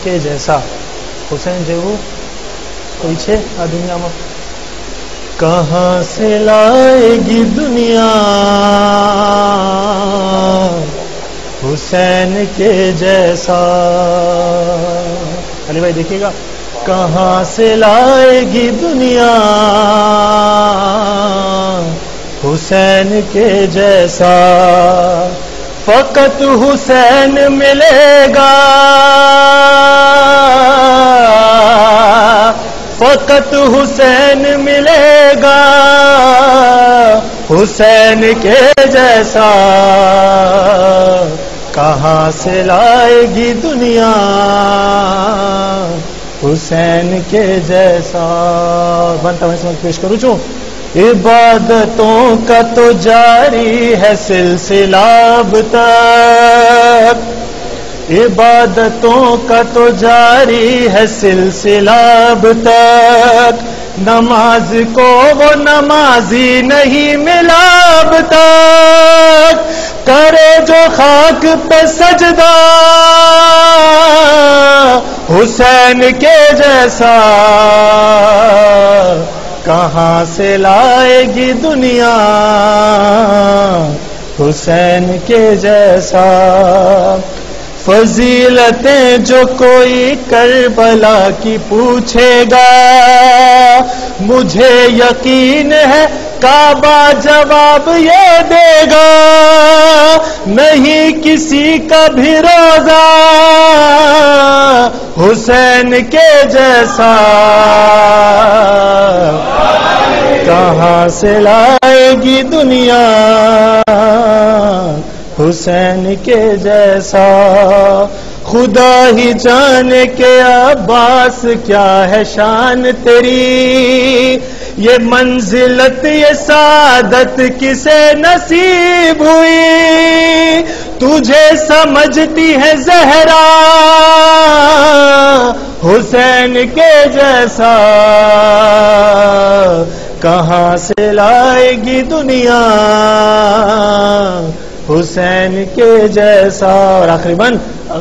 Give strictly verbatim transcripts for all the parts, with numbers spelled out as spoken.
کے جیسا حسین جو کوئی چھے آ دنیا میں کہاں سے لائے گی دنیا حسین کے جیسا. علی بھائی دیکھیے گا کہاں سے لائے گی دنیا حسین کے جیسا. فقط حسین ملے گا فقط حسین ملے گا حسین کے جیسا. کہاں سے لائے گی دنیا حسین کے جیسا. بنتا میں اس وقت پیش کروں چوں عبادتوں کا تو جاری ہے سلسلہ اب تک عبادتوں کا تو جاری ہے سلسلہ اب تک. نماز کو وہ نمازی نہیں ملا اب تک. کرے جو خاک پہ سجدہ حسین کے جیسا. کہاں سے لائے گی دنیا حسین کے جیسا. فضیلتیں جو کوئی کربلا کی پوچھے گا مجھے یقین ہے کعبہ جواب یہ دے گا. نہیں کسی کا بھی روزہ حسین کے جیسا. کہاں سے لائے گی دنیا حسین کے جیسا. خدا ہی جانے کے عباس کیا ہے شان تیری. یہ منزلت یہ سعادت کسے نصیب ہوئی. تجھے سمجھتی ہے زہرا حسین کے جیسا. کہاں سے لائے گی دنیا حسین کے جیسا. اور آخری بند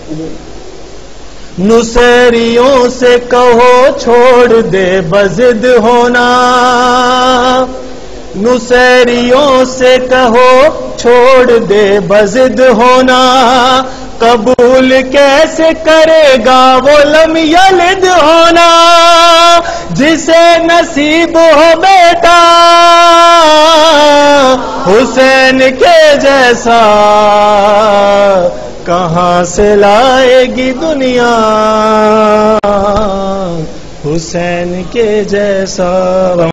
نصیریوں سے کہو چھوڑ دے بضد ہونا. نصیریوں سے کہو چھوڑ دے بضد ہونا. قبول کیسے کرے گا وہ لم یلد ہونا. جسے نصیب ہو بیٹا حسین کے جیسا. کہاں سے لائے گی دنیا حسین کے جیسا.